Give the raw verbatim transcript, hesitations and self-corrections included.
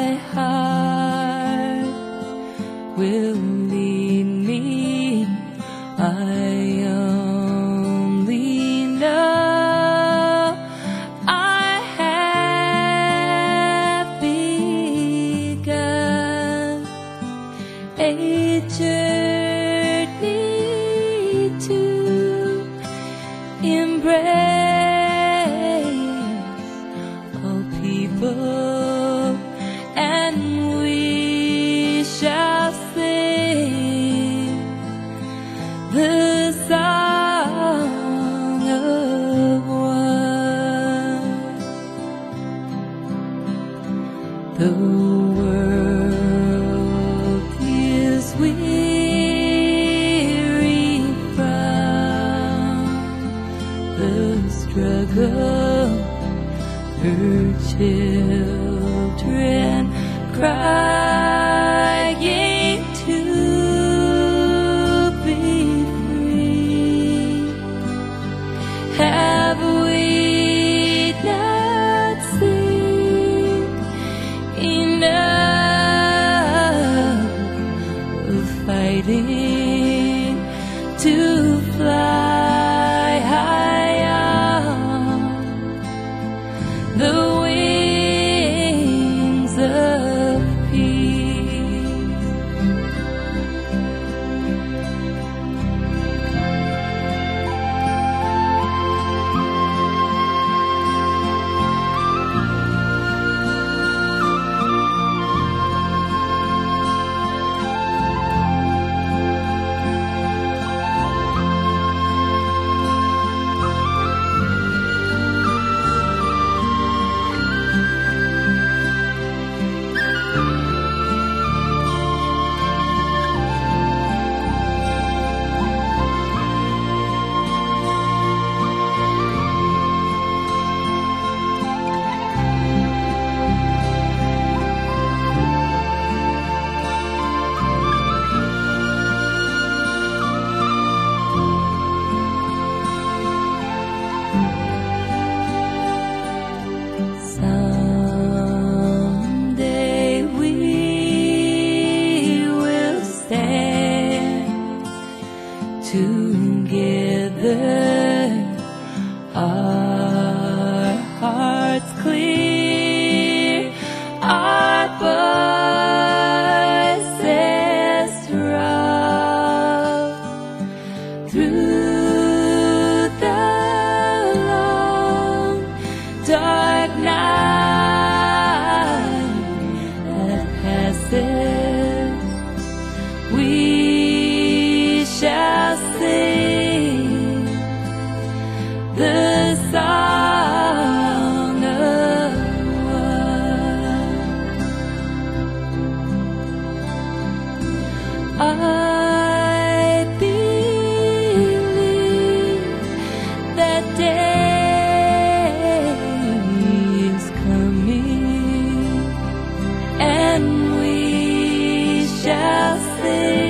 my heart will lead me. I only know I have begun a journey to embrace all people, and we shall sing the song of one. The world is weary from the struggle, her children crying to be free. Have we not seen enough of fighting to fly high on the wings of peace? Someday we will stand together, our hearts clear, our voices strong, through the long dark night that passes, we shall sing the song of one. I believe that day is coming, and we shall sing